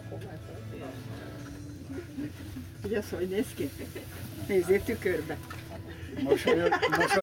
Ugye az, hogy néz ki? Nézzél tükörbe. Mosolyog,